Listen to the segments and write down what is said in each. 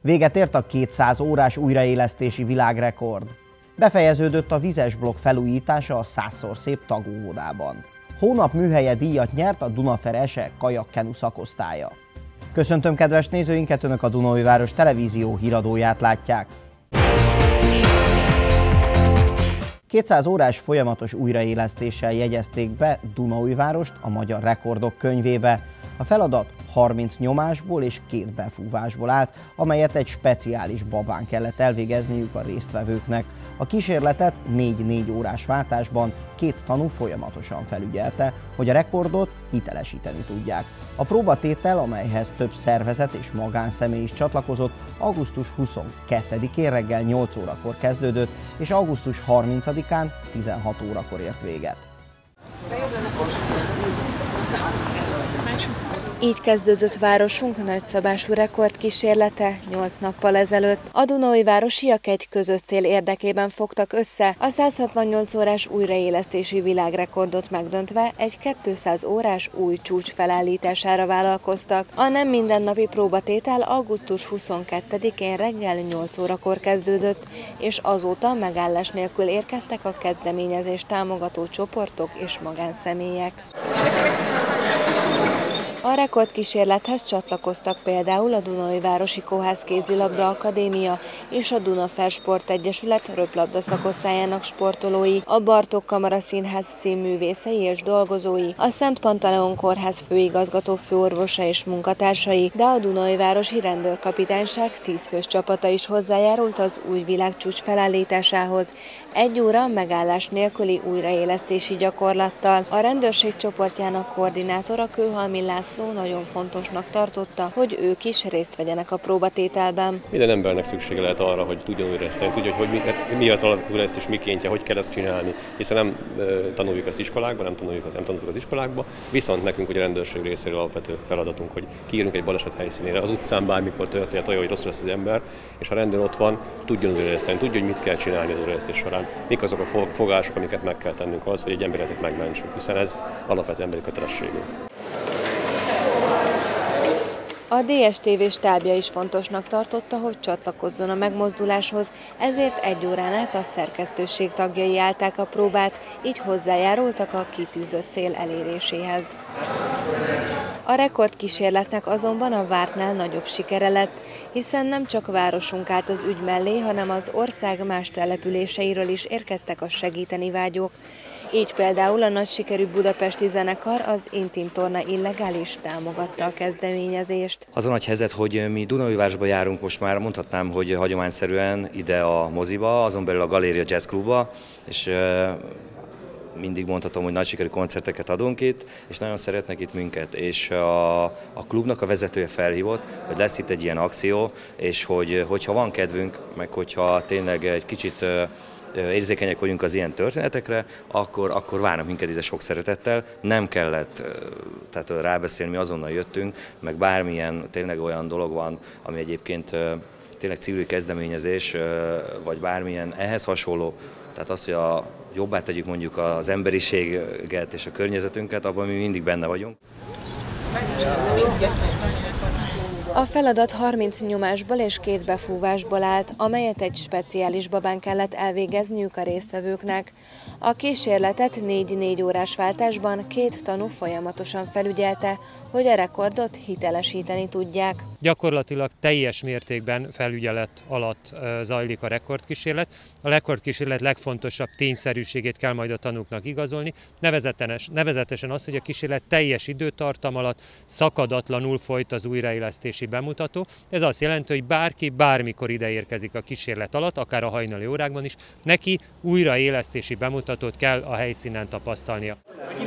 Véget ért a 200 órás újraélesztési világrekord. Befejeződött a vizes blokk felújítása a 100-szor szép tagóvodában. Hónap műhelye díjat nyert a Dunaferese kajakkenu szakosztálya. Köszöntöm kedves nézőinket, Önök a Dunaújváros televízió híradóját látják. 200 órás folyamatos újraélesztéssel jegyezték be Dunaújvárost a Magyar Rekordok könyvébe. A feladat 30 nyomásból és 2 befúvásból állt, amelyet egy speciális babán kellett elvégezniük a résztvevőknek. A kísérletet 4 órás váltásban 2 tanú folyamatosan felügyelte, hogy a rekordot hitelesíteni tudják. A próbatétel, amelyhez több szervezet és magánszemély is csatlakozott, augusztus 22-én reggel 8 órakor kezdődött, és augusztus 30-án 16 órakor ért véget. Így kezdődött városunk nagyszabású rekordkísérlete 8 nappal ezelőtt. A dunaújvárosiak egy közös cél érdekében fogtak össze, a 168 órás újraélesztési világrekordot megdöntve egy 200 órás új csúcs felállítására vállalkoztak. A nem mindennapi próbatétel augusztus 22-én reggel 8 órakor kezdődött, és azóta megállás nélkül érkeztek a kezdeményezést támogató csoportok és magánszemélyek. A rekordkísérlethez csatlakoztak például a Dunaújvárosi Kohász Kézilabda Akadémia és a Dunafer Sportegyesület röplabda szakosztályának sportolói, a Bartók Kamara Színház színművészei és dolgozói, a Szent Pantaleon Kórház főigazgató főorvosa és munkatársai, de a Dunaújvárosi Rendőrkapitányság 10 fős csapata is hozzájárult az új világcsúcs felállításához, 1 óra megállás nélküli újraélesztési gyakorlattal. A rendőrség csoportjának koordinátora, Kőhalmi László nagyon fontosnak tartotta, hogy ők is részt vegyenek a próbatételben. Minden embernek szüksége lehet arra, hogy tudjon újraéleszteni, tudja, hogy mi az újraélesztés mikéntje, hogy kell ezt csinálni, hiszen nem tanuljuk ezt iskolákban, nem tanuljuk az iskolákban, viszont nekünk ugye a rendőrség részéről alapvető feladatunk, hogy kiírjunk egy baleset helyszínére, az utcán bármikor történhet olyan, hogy rossz lesz az ember, és ha a rendőr ott van, tudjon újraéleszteni, tudja, hogy mit kell csinálni az újraélesztés során, mik azok a fogások, amiket meg kell tennünk az, hogy egy emberet megmentsük, hiszen ez alapvető emberi kötelességünk. A DSTV stábja is fontosnak tartotta, hogy csatlakozzon a megmozduláshoz, ezért 1 órán át a szerkesztőség tagjai állták a próbát, így hozzájárultak a kitűzött cél eléréséhez. A rekordkísérletnek azonban a vártnál nagyobb sikere lett, hiszen nem csak városunk állt az ügy mellé, hanem az ország más településeiről is érkeztek a segíteni vágyók. Így például a nagy sikerű budapesti zenekar, az Intim Torna Illegális támogatta a kezdeményezést. Az a nagy helyzet, hogy mi Dunaújvárosba járunk most már, mondhatnám, hogy hagyományszerűen ide a moziba, azon belül a Galéria Jazz Klubba, és mindig mondhatom, hogy nagy sikerű koncerteket adunk itt, és nagyon szeretnek itt minket. És a klubnak a vezetője felhívott, hogy lesz itt egy ilyen akció, és hogyha van kedvünk, meg hogyha tényleg egy kicsit érzékenyek vagyunk az ilyen történetekre, akkor várnak minket ide sok szeretettel. Nem kellett tehát rábeszélni, mi azonnal jöttünk, meg bármilyen tényleg olyan dolog van, ami egyébként tényleg civil kezdeményezés, vagy bármilyen ehhez hasonló, tehát az, hogy jobbá tegyük mondjuk az emberiséget és a környezetünket, abban mi mindig benne vagyunk. A feladat 30 nyomásból és 2 befúvásból állt, amelyet egy speciális babán kellett elvégezniük a résztvevőknek. A kísérletet 4 órás váltásban 2 tanú folyamatosan felügyelte, hogy a rekordot hitelesíteni tudják. Gyakorlatilag teljes mértékben felügyelet alatt zajlik a rekordkísérlet. A rekordkísérlet legfontosabb tényszerűségét kell majd a tanúknak igazolni, nevezetesen az, hogy a kísérlet teljes időtartam alatt szakadatlanul folyt az újraélesztési bemutató. Ez azt jelenti, hogy bárki bármikor ide érkezik a kísérlet alatt, akár a hajnali órákban is, neki újraélesztési bemutatót kell a helyszínen tapasztalnia.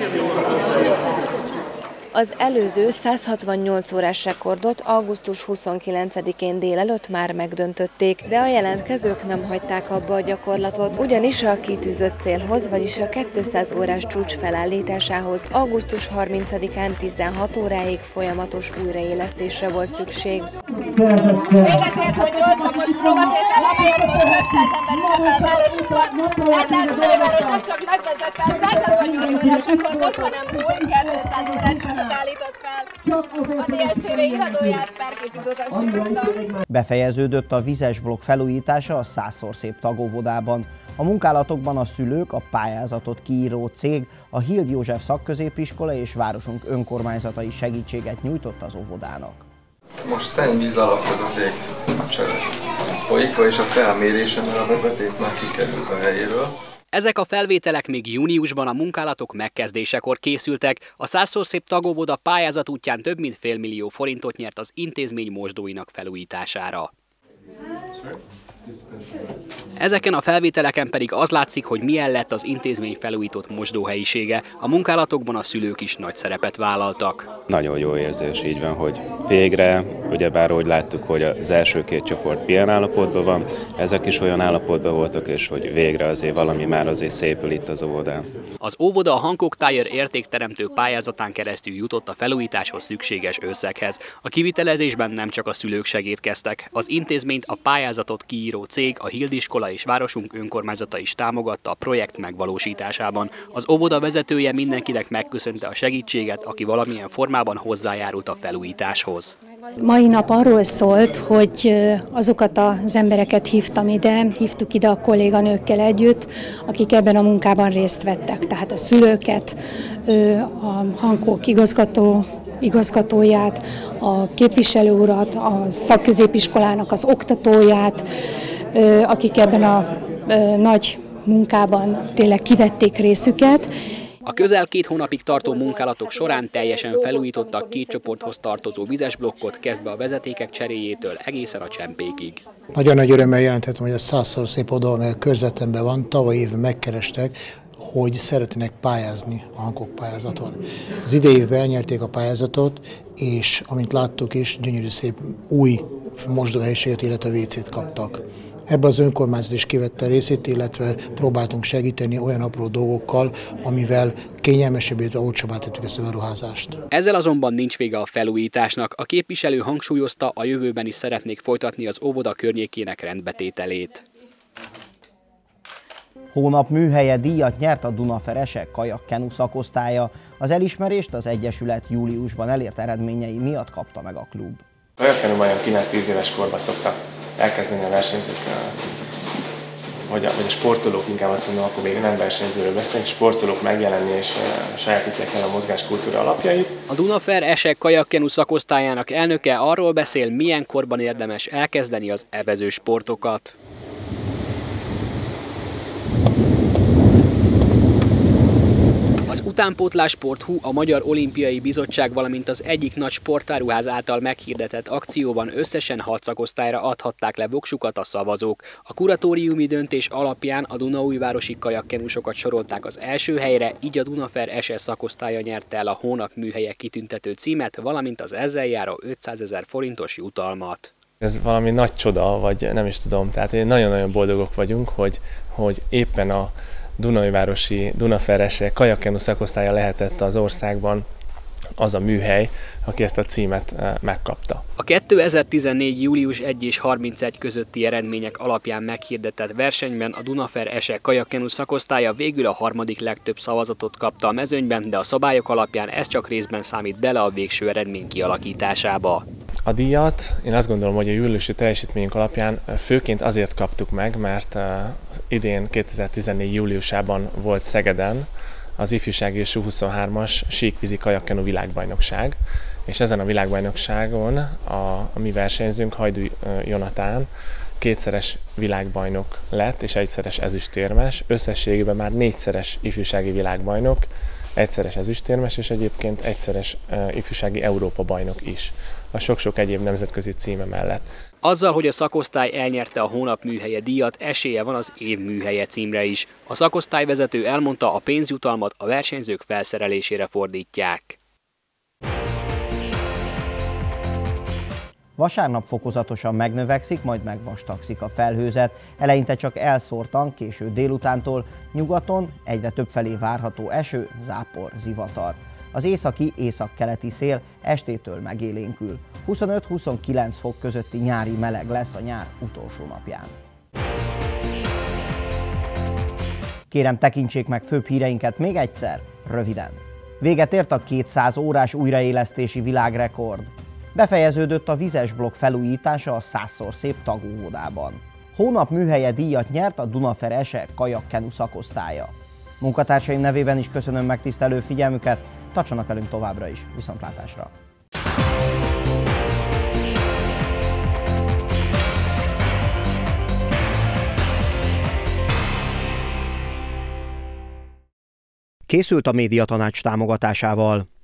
Az előző 168 órás rekordot augusztus 29-én délelőtt már megdöntötték, de a jelentkezők nem hagyták abba a gyakorlatot, ugyanis a kitűzött célhoz, vagyis a 200 órás csúcs felállításához augusztus 30-án 16 óráig folyamatos újraélesztésre volt szükség. Véget ért a 8-as próbatétel, amelyet most 500 ember ünnepel városukban. Ezzel Dunaújváros nem csak megdöntötte a 168 órás rekordot, hanem új 200 órás csúcsot állított fel. A DSTV híradóját Perkéti utasította. Befejeződött a vizes blokk felújítása a Százszor Szép tagóvodában. A munkálatokban a szülők, a pályázatot kiíró cég, a Hild József szakközépiskola és városunk önkormányzatai segítséget nyújtott az óvodának. Most szennyvíz alapvezeték folyik, és a felmérésemmel a vezeték már kikerült a helyéről. Ezek a felvételek még júniusban a munkálatok megkezdésekor készültek. A Százszor Szép tagóvoda pályázat útján több mint fél millió forintot nyert az intézmény mosdóinak felújítására. Ezeken a felvételeken pedig az látszik, hogy milyen lett az intézmény felújított mosdóhelyisége. A munkálatokban a szülők is nagy szerepet vállaltak. Nagyon jó érzés, így van, hogy végre, ugyebár úgy láttuk, hogy az első két csoport milyen állapotban van, ezek is olyan állapotban voltak, és hogy végre azért valami már azért szépül itt az óvodán. Az óvoda a Hancock Tire értékteremtő pályázatán keresztül jutott a felújításhoz szükséges összeghez. A kivitelezésben nem csak a szülők segítkeztek. Az intézményt a pályázatot kiíró cég, a Hild iskola és városunk önkormányzata is támogatta a projekt megvalósításában. Az óvoda vezetője mindenkinek megköszönte a segítséget, aki valamilyen formában hozzájárult a felújításhoz. Mai nap arról szólt, hogy azokat az embereket hívtuk ide a kolléganőkkel együtt, akik ebben a munkában részt vettek. Tehát a szülőket, a Hancock igazgatóját, a képviselő urat, a szakközépiskolának az oktatóját, akik ebben a nagy munkában tényleg kivették részüket. A közel 2 hónapig tartó munkálatok során teljesen felújítottak 2 csoporthoz tartozó vizes blokkot, kezdve a vezetékek cseréjétől egészen a csempékig. Nagyon nagy örömmel jelentettem, hogy a Százszor Szép oda, amely a körzetemben van, tavaly évben megkerestek, hogy szeretnének pályázni a Hancock pályázaton. Az idei évben elnyerték a pályázatot, és amint láttuk is, gyönyörű szép új mosdóhelyiséget, illetve WC-t kaptak. Ebbe az önkormányzat is kivette részét, illetve próbáltunk segíteni olyan apró dolgokkal, amivel kényelmesebbé, olcsóbbá tettük ezt a beruházást. Ezzel azonban nincs vége a felújításnak. A képviselő hangsúlyozta, a jövőben is szeretnék folytatni az óvoda környékének rendbetételét. Hónap műhelye díjat nyert a Dunafer kajak-kenu szakosztálya. Az elismerést az Egyesület júliusban elért eredményei miatt kapta meg a klub. A kajak-kenu majdnem 9-10 éves korban szoktak elkezdeni a versenyzők, vagy a sportolók, inkább azt mondom, akkor még nem versenyzőről beszélünk, sportolók megjelenni és sajátítják el a mozgáskultúra alapjait. A Dunafer kajak-kenu szakosztályának elnöke arról beszél, milyen korban érdemes elkezdeni az evező sportokat. Az Utánpótlás.hu, a Magyar Olimpiai Bizottság, valamint az egyik nagy sportáruház által meghirdetett akcióban összesen 6 szakosztályra adhatták le voksukat a szavazók. A kuratóriumi döntés alapján a dunaújvárosi kajakkenusokat sorolták az első helyre, így a Dunafer szakosztálya nyerte el a hónap műhelye kitüntető címet, valamint az ezzel járó 500 000 forintos jutalmat. Ez valami nagy csoda, vagy nem is tudom, tehát nagyon-nagyon boldogok vagyunk, hogy éppen a Dunaújvárosi Dunafer kajakkenu szakosztálya lehetett az országban az a műhely, aki ezt a címet megkapta. A 2014. július 1 és 31 közötti eredmények alapján meghirdetett versenyben a Dunafer kajakkenu szakosztálya végül a 3. legtöbb szavazatot kapta a mezőnyben, de a szabályok alapján ez csak részben számít bele a végső eredmény kialakításába. A díjat én azt gondolom, hogy a júliusi teljesítményünk alapján főként azért kaptuk meg, mert idén 2014. júliusában volt Szegeden az ifjúsági és U23-as síkvízi kajakkenu világbajnokság, és ezen a világbajnokságon a mi versenyzőnk, Hajdú Jonatán 2-szeres világbajnok lett, és 1-szeres ezüstérmes, összességében már 4-szeres ifjúsági világbajnok, 1-szeres ezüstérmes, és egyébként 1-szeres ifjúsági Európa bajnok is, a sok-sok egyéb nemzetközi címe mellett. Azzal, hogy a szakosztály elnyerte a hónap műhelye díjat, esélye van az év műhelye címre is. A szakosztályvezető elmondta, a pénzjutalmat a versenyzők felszerelésére fordítják. Vasárnap fokozatosan megnövekszik, majd megvastagszik a felhőzet. Eleinte csak elszórtan, késő délutántól nyugaton egyre többfelé várható eső, zápor, zivatar. az északi-északkeleti szél estétől megélénkül. 25-29 fok közötti nyári meleg lesz a nyár utolsó napján. Kérem, tekintsék meg főbb híreinket még egyszer, röviden. Véget ért a 200 órás újraélesztési világrekord. Befejeződött a vizes blokk felújítása a 100-szor szép tagóvodában. Hónap műhelye díjat nyert a Dunafer Ese kajakkenu szakosztálya. Munkatársaim nevében is köszönöm megtisztelő figyelmüket, tartsanak velünk továbbra is, viszontlátásra! Készült a Médiatanács támogatásával.